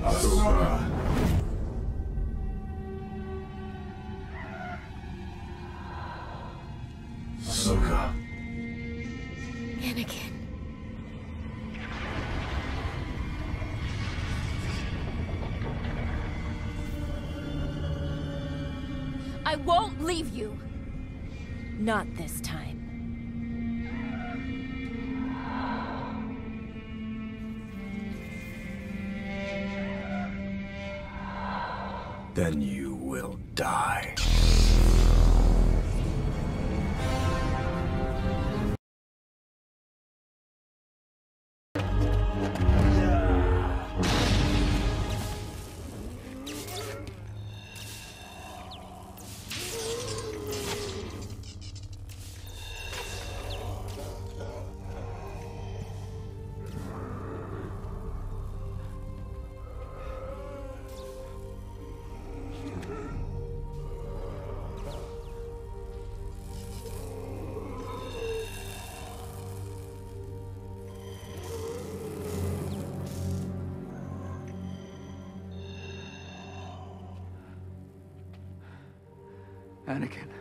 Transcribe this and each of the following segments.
Ahsoka. Anakin. I won't leave you. Not this time. Then you will die. Anakin.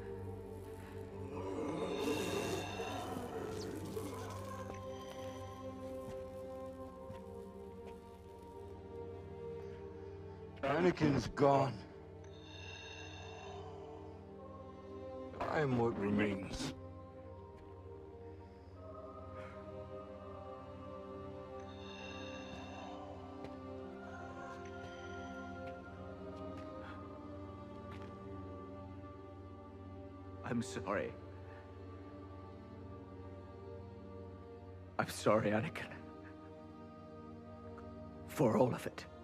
Anakin's gone. I am what remains. I'm sorry. I'm sorry, Anakin. For all of it.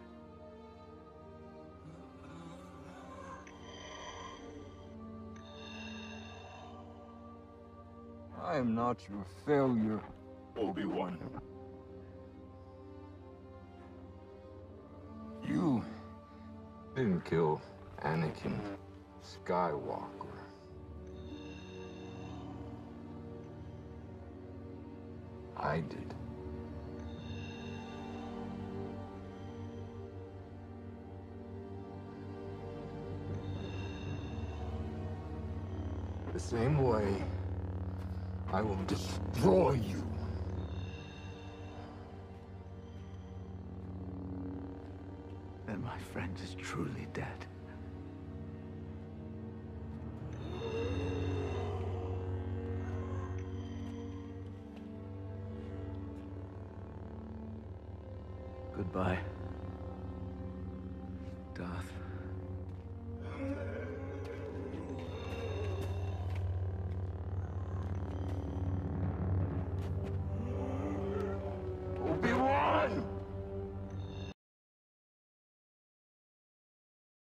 I am not your failure, Obi-Wan. You didn't kill Anakin Skywalker. I did. The same way, I will destroy you. Then my friend is truly dead. Goodbye.